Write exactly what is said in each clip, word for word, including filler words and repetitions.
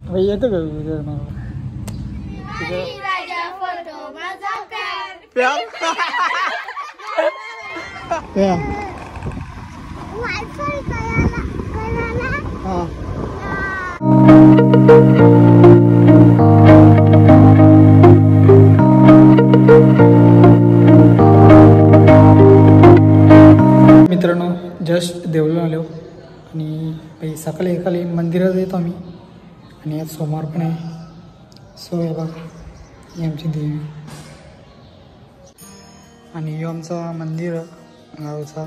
भाई येतो का मित्रांनो जस्ट देवळून आलो आणि सकाळी एकाला मंदिरात येतो आम्ही आणि आज सोमवार पण आहे. सो हे बघा ही आमची देवी आणि हे आमचा मंदिर गावचा.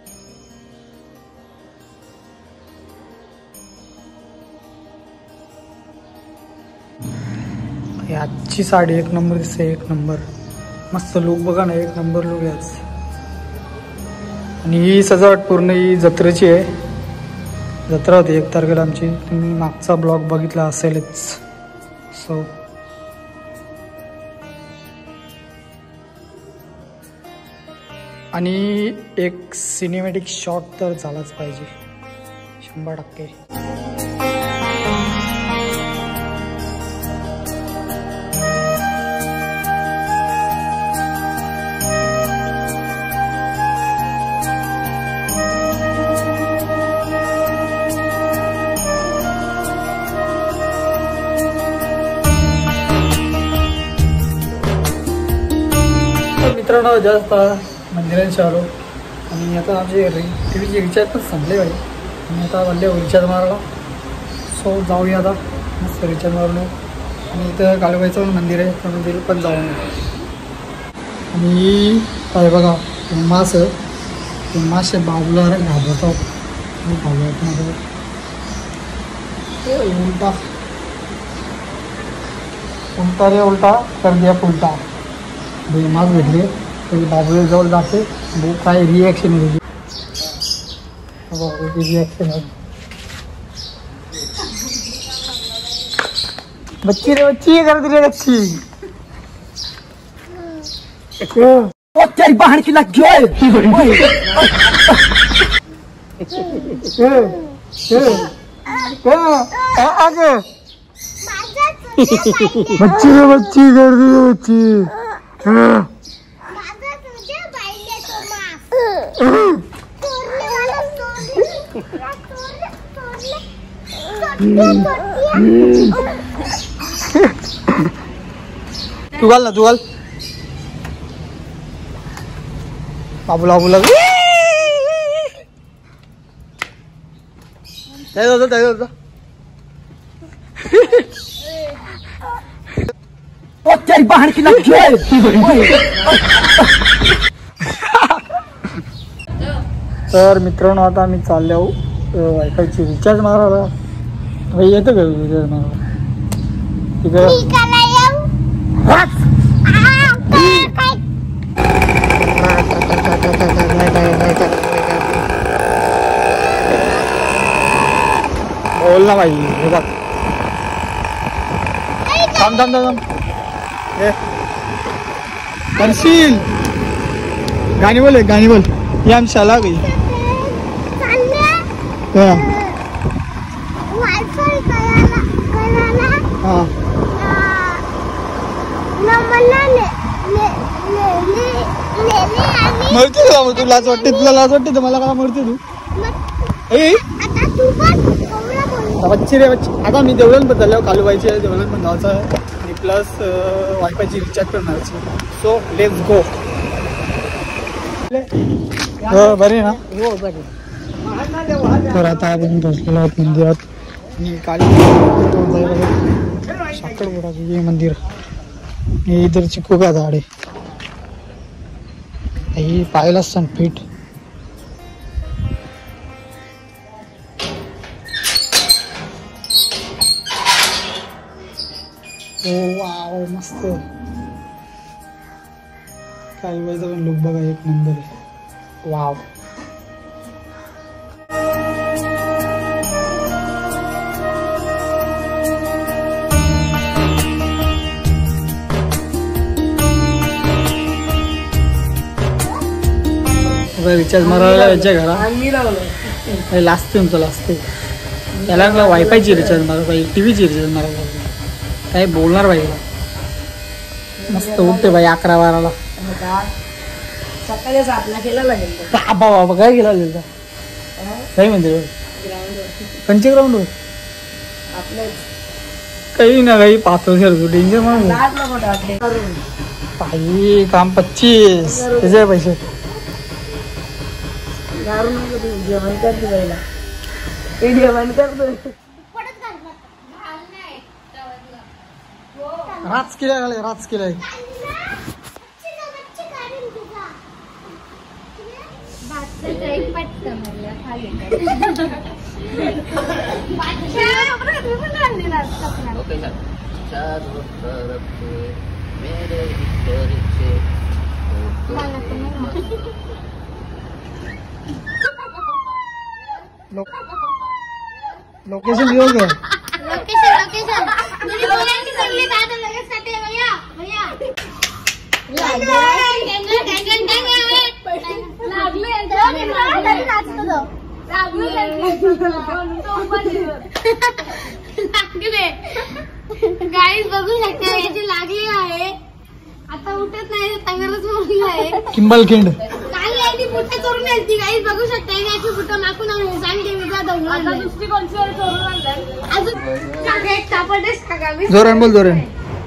आजची साडी एक नंबर दिसते, एक नंबर मस्त लुक बघा ना, एक नंबर लुक आहे आज. आणि ही सजावट पूर्ण ही जत्रेची आहे. जत्रा होती एक तारखेला आमची, तुम्ही मागचा ब्लॉग बघितला असेलच. सो आणि एक सिनेमॅटिक शॉट तर झालाच पाहिजे शंभर टक्के. मित्रांनो जास्त मंदिरांशी आलो आणि आता आमचे रि टी व्हीचे रिचार्ज पण संपले पाहिजे आणि आता म्हणले रिचार्ज मारायला. सो जाऊया आता मस्त रिचार्ज मारलो आणि इथं काळूबाईचं पण मंदिर आहे, त्या मंदिर पण जाऊन. आणि काय बघा मास मासे बाबूला घाबरतो घाबरत उलटा उलटा रे उलटा कर दिया फुलटा. मास भेटले तरी बाबूला जवळ जाते भाऊ काय रिॲक्शन आहे त्याची रिॲक्शन आहे. बच्ची रे बच्ची कर दी रे बच्ची तेरी बहन की लग गई आगे बच्ची रे बच्ची कर दी रे बच्ची. तू घाल ना तू घाल बाबूला बाबूला त्याच होतं त्याच होतं तेरी बहन की लग गई. तर मित्रांनो आता आम्ही चालले आहो वायफायची रिचार्ज मारायला. भाई येतं का रिचार्ज मारायला तिकडे बोल ना भाई थांब थांब थांब करशील गाणी बोल गाणी बोल ही आम शाला गई मरते का तू लाज वाटते तुला लाज वाटते तर मला का मरते तू बच्ची रे बच्ची. आता मी देवळण पण चाललो कालूबाईचे देवळण पण जायचं आहे आणि प्लस वायफायची रिचार्ज पण मारायची. So let's go. हो बरे ना. तर आता आपण पोहोचलेलो आहोत मंदिरात आणि काली साखरपुडाचं हे मंदिर. हे इधर चिकू का झाड आहे ही पाहायला सनपीठ. ओ वाव मस्त कालूबाईचा पण लुक बघा एक नंबर आहे. वाव रिचार्ज मारायला यायच्या घरा लास्ट तुमचं लास्ट याला वायफायची रिचार्ज मारा पाहिजे, टीव्हीची रिचार्ज मारा पाहिजे, काही बोलणार पाहिजे. मस्त उठते बाई अकरा बाराला. सकाळी सातला केला लागेल. बाबा बाबा काय गेला काही म्हणते पंचग्राउंड वर आपल्या काही ना काही पाहतो सर डेंजर म्हणून काही काम पच्चीस त्याचे पैसे जेवण करते पहिला ते जेवण करतो. राज केला झाले राज केलाय. लोकेशन घेऊ घ्या. लोकेशन लोकेशन मुझे बोलायला सांगले काय तर लगेच काटे भैया भैया लागले लागले नाचतो लागले गाईस बघू शकता याची लागली आहे. आता उठत नाही तंगरच मोडली आहे. किंबल खिंड काल याची पुट्टा चोरून आलती गाईस बघू शकता याची पुट्टा माकून आणून सांगते वेगळा दौड आता दुसरी कोणची चोरून आणलं अजून एक सापडेस का गावी जोरान बोल जोरान.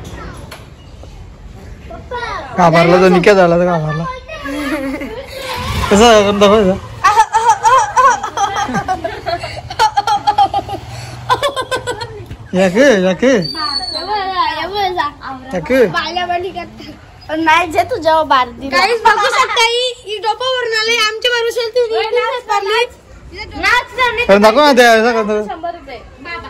घाबरला तो निक्या झाला तर घाबरला कसा दाखवायचा. याके याके याके नाही जे तुझ्या बार गाईस बघू शकता ही डोपावरून आले आमच्या भरोशाला नाच दाखव ना त्या शंभर रुपये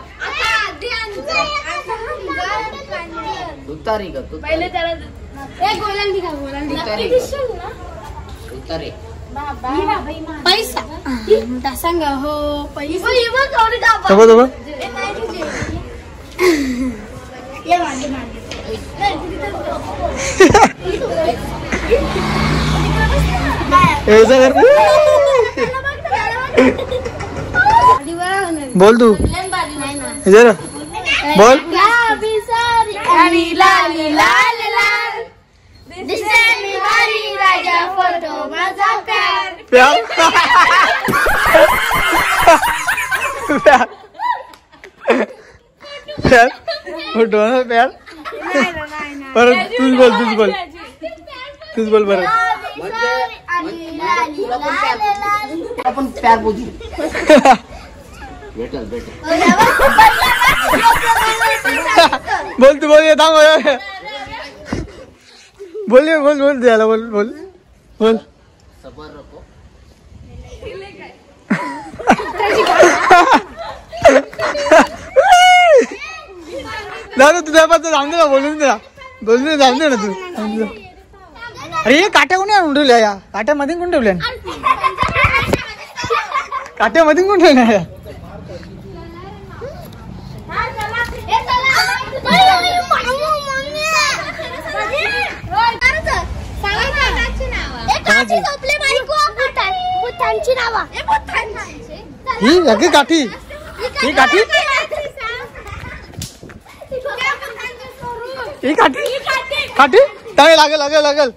उतारी का पहिले त्याला एक गोलांडी का गोलांडी पैसा सांग हो पैसा दबा दबा बोल तू इधर बोल. प्यार प्यार प्यार फोटो ना प्यार परत तूच बोल तूच बोल तूच बोल परत. आपण प्यार बोलू भेटल भेटल बोल तू बोल थांब बोल बोल बोल द्यायला बोल बोल बोल. सबर रखो. दादा तुझ्या पासून थांबते ना बोलून दे ना बोलून दे थांबते ना तू. अरे काट्या कोणी आणून ठेवल्या या काट्यामध्ये कोण ठेवल्या काट्यामध्ये कोण ठेवल्या या ही याकी काठी ही काठी ही काठी काठी टाळे लागेल लागेल लागेल.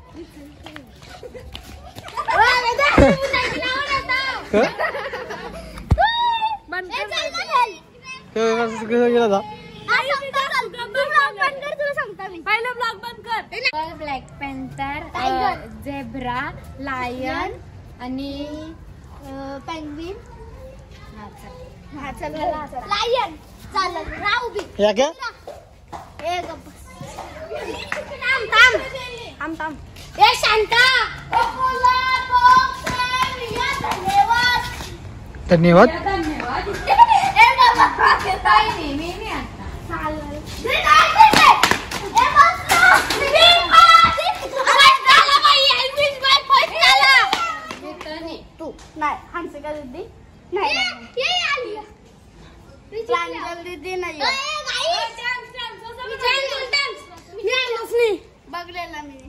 गेला था ब्लॅक पॅन्थर झेब्रा लायन आणि पेंग्विन लायन चालत राहू बी या क्या थांब थांब थांब थांब ए शांता धन्यवाद. तू नाही हंसे का दीदी नाही दीदी नाही बघलेला मी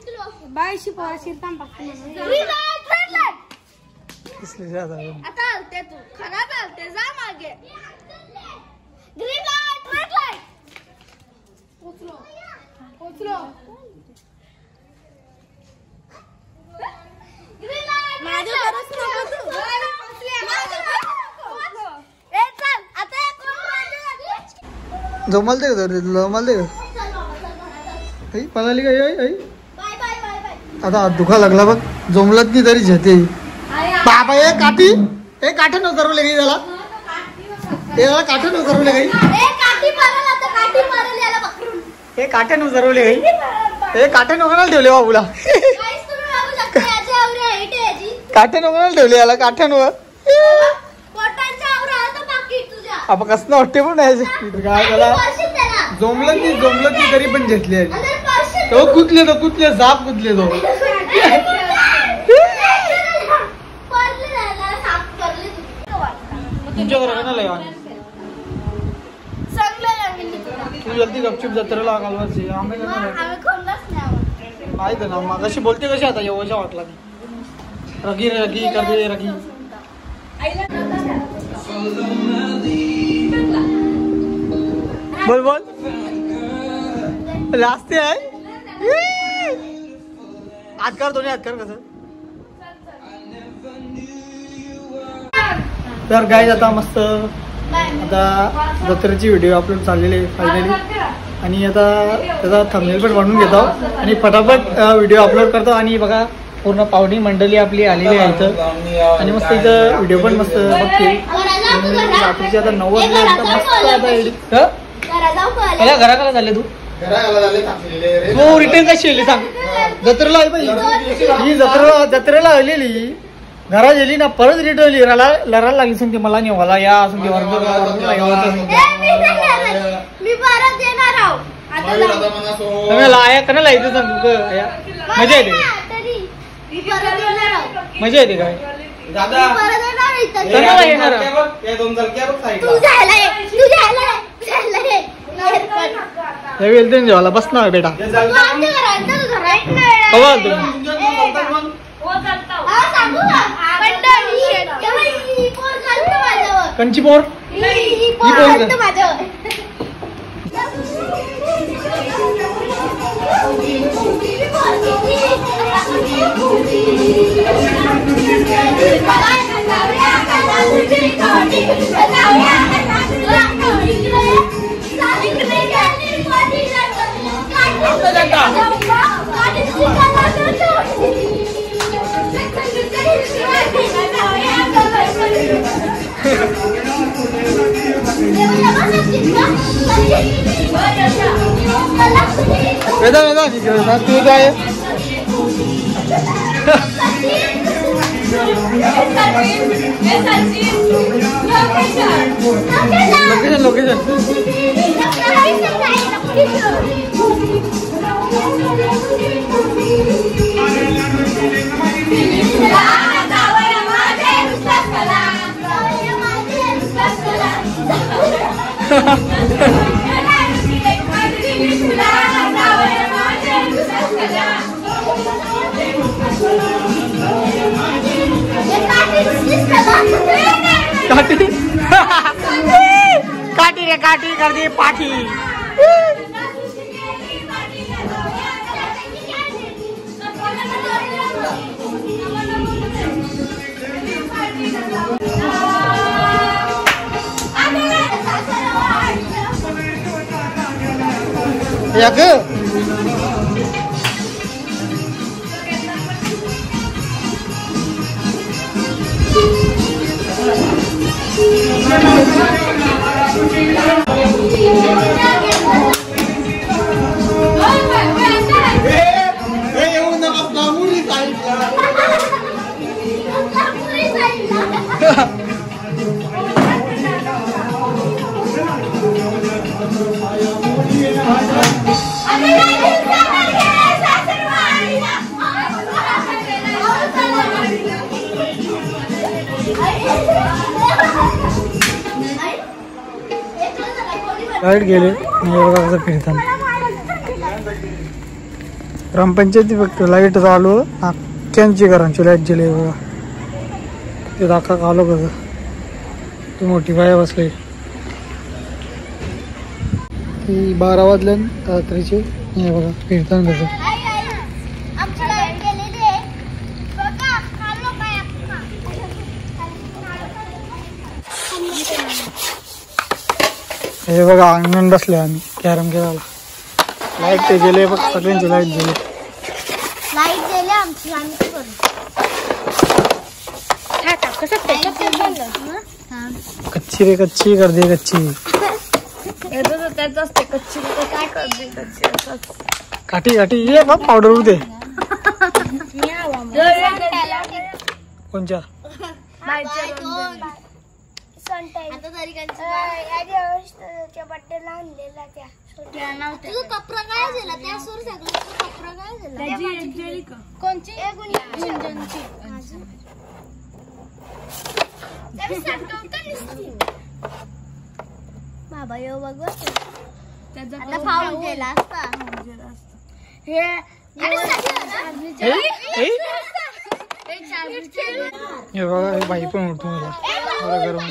बाईशी पोरा शिरताम इसलिए ज्यादा आता बोलते तू खरा चालते जा मागे ग्रीन लाईट रेड लाईट पोचलो पोचलो ग्रीन लाईट माझ्या बरस नको तू पोचले माझ्या ए चल आता कोण माझ्या जमल दे का जमल दे का पळाली काय आई आई बाय बाय बाय बाय आता हात दुखा लागला बघ जमलत नाही तरी झेते बाबा ए काठी ए काठी न करवले काही त्याला त्याला काठी न करवले काही ए काठी मारल आता काठी मारल याला पकडून हे काठ्या न करवले काही हे काठ्या नोकराला ठेवले बाबूला गाइस तुम्ही बघू शकता याच्या आवरे हाईट आहे याची काठ्या नोकराला ठेवले याला काठ्या नो पोटांच्या आवरे आहे तर बाकी तुझ्या आपण कसं वाटते पण नाही काय त्याला पर्शित त्याला जमलं नाही जमलं नाही तरी पण घेतली आहे अरे पर्शित तो कुतले तो कुतले जाप कुतले तो परले झाला साफ करले तुमच्या घराकडे नाही लावा चांगलं लागेल तुला तू जल्दी गपचूप जत्रेला घालवायची आम्ही नाही आम्ही कोणलाच नाही आवडत माहित आहे ना मग कशी बोलते कशी आता एवढ्या वाटला की रगी रगी करते रगी बोल बोल लास्ट आहे हात कर दोन्ही हात कर कसं तर गाईज आता मस्त आता जत्रेची व्हिडिओ अपलोड चाललेली आहे फायनली आणि आता त्याचा थंबनेल पण बनवून घेतो आणि फटाफट व्हिडिओ अपलोड करतो आणि बघा पूर्ण पाहुणी मंडळी आपली आलेली आहे इथं आणि मस्त इथं व्हिडिओ पण मस्त बघते रात्रीची आता नऊ वाजले मस्त आता एडिट मला घराकडे झाले तू हो रिटर्न कशी आली सांग जत्रेला आली पाहिजे ही जत्रेला जत्रेला आलेली घरात गेली ना परत रिटर्न लढा लढायला लागली सांगते मला नाही मला या असं मी परत येणार आहो आता लाया का नाही लायचं सांग तू मजा येते मी परत येणार आहो मजा येते काय मी परत येणार इथं कणाला येणार तू जायला ये तू जायला ये जायला ये वेलते जेवायला बस ना बेटा तू आमच्या घरात तू घरात नाही कवा आलतो मी? हा सांगू का मंडळी तेव्हा ही पोर चालतं माझ्यावर कंची पोर ही ही पोर ही पोर चालतं माझ्यावर वेदा वेदा वेदा तू काय लोकेशन लोकेशन काटी काटी रे काटी कर दी पाठी याक लाईट गेले बघा फिरताना ग्रामपंचायती फक्त लाईट चालू अख्ख्यांची घरांची लाईट गेली बघा ते दाखा आलो कसं ती मोठी बाया बसली. ती बारा वाजल्या रात्रीचे. हे बघा कीर्तन कसं. आमची लाईट गेलेली आहे बघा. खाल्लो काय हे बघा अंगण बसले आम्ही कॅरम खेळायला. लाईट ते गेले बघ सगळ्यांची लाईट गेली. लाईट गेली आमची. आम्ही काय करू. कच्ची रे कच्ची कर दे कच्ची. त्याच असते कच्ची काय करते कच्ची. काठी काठी ये बघ पावडर उडते. कोणच्या आता तरी बड्डेला आणलेला त्या तुझा कपडा काय झाला त्या सूर सगळं कपडा काय झाला. कोणची बाबा यो बघ आता फाऊल केला असता. हे हे बघा हे बाई पण उठतो मला. मला गरम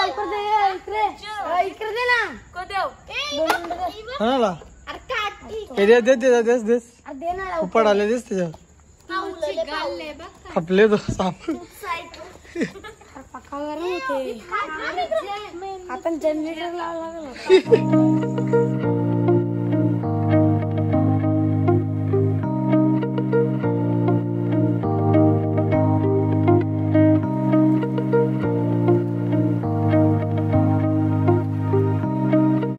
हा दे दे दे देस देस उपड आले देस त्याच्यात खपले तो साप. आपण जनरेटर लावला.